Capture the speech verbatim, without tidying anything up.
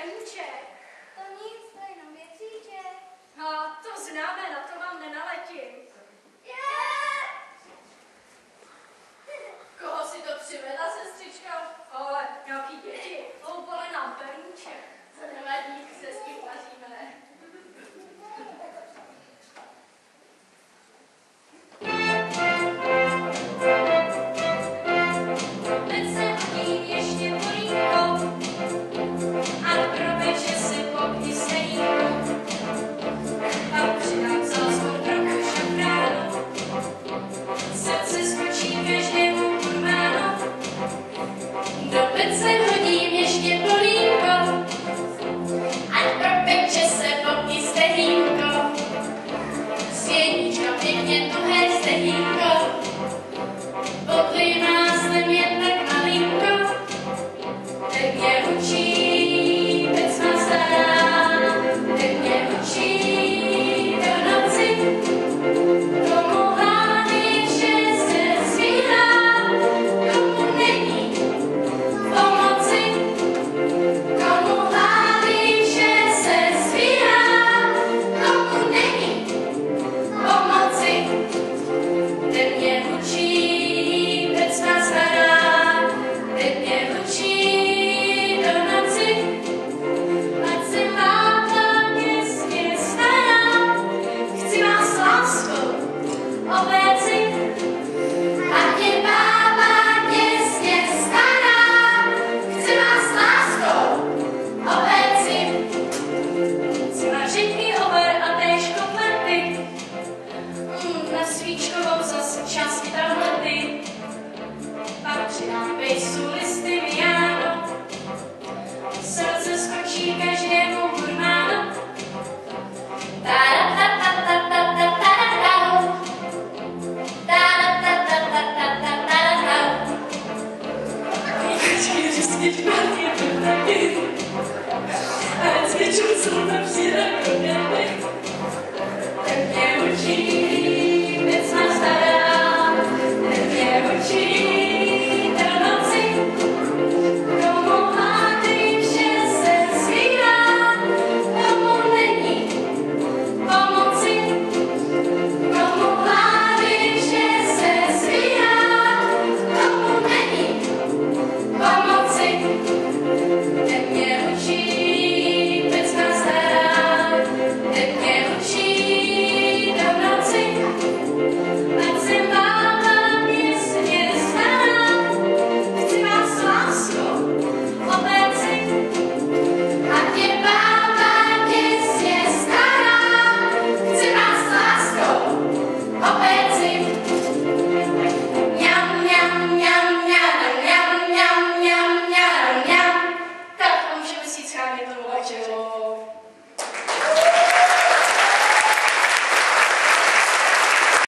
perníček. To nic, to je jenom věcíček. A to známe, na to vám nenaletím. Yeah! Koho si to přivedla, sestřička? Ale nějaký děti, houpali nám perníček. To nevadí, se s tím vaříme. Teď se hodím ještě polínko a pro večer si pochystejím. Pak přidám zaleznou trochu šafránu, srdce skočí každému kurmánu. Do pece hodím ještě polínko, ať pro večer se pochystej hýnko. Svědíčko pěkně tuhé stehínko, potlí máslem jen tak malinko. Tak mě učí, pec má stará, tak mě učí do noci. Komu hlavy vše se svírá, komu není pomoci. Komu hlavy vše se svírá, komu není pomoci. Ten mě učí, pec má stará, ten mě učí do noci. Ať se máta městě stará, chci vás láskou obéci. Ať je bába těsně stará, chci vás láskou obéci. Smažit mi over a též kotlety, mm, na svíčkovou zas části tablety. Pak přidám pejsu listy Miano, srdce skočí každému hurmánu. Ta-da-ta-ta-ta-ta-ta-ta-ta-ta. Ta-da-ta-ta-ta-ta-ta-ta-ta. Vždycky vždycky špatně to taky, a vždycky čucnu tam přijde programy. Tak mě učí, pec má stará, tak mě učí do noci. Komu hádej vše se svírá, komu není pomoci. Komu hádej vše se svírá, komu není pomoci. Tak mě učí, pec má stará, tak mě učí do noci. Ať jsem bába městně stará, chci vás láskou obéci. Ať je bába těsně stará, chci vás láskou obéci. Mňam, mňam, mňam, mňam, mňam, mňam, mňam, mňam, mňam. Tak, a můžeme si jít schánět tomu večeři.